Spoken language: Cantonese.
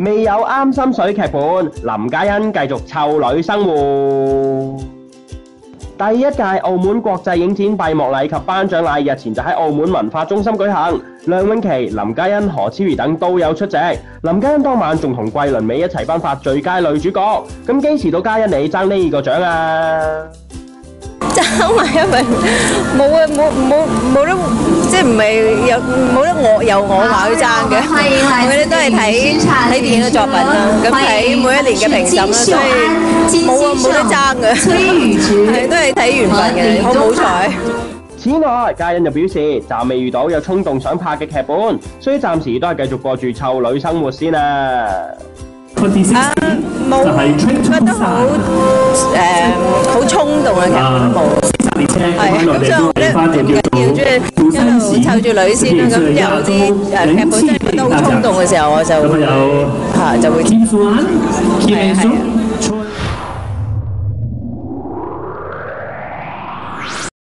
未有啱心水劇本，林嘉欣繼續湊女生活。第一屆澳門國際影展閉幕禮及頒獎禮日前就喺澳門文化中心舉行，梁詠琪、林嘉欣、何超儀等都有出席。林嘉欣當晚仲同桂綸鎂一齊頒發最佳女主角。咁幾時到嘉欣你爭呢個獎啊？ 爭埋一份冇啊，冇得，即係唔係有冇得由我話去爭嘅，我哋都係睇電影嘅作品啦，咁睇每一年嘅評審啦，所以冇得爭嘅，係都係睇緣分嘅，好唔好彩？ 此外，嘉欣就表示暫未遇到有衝動想拍嘅劇本，所以暫時都係繼續過住湊女生活先啊！ 冇覺得好衝動嘅劇本冇，係咁所以我覺得唔緊要，即係一路湊住女先啦。咁有啲劇本真係覺得好衝動嘅時候，我就會係係。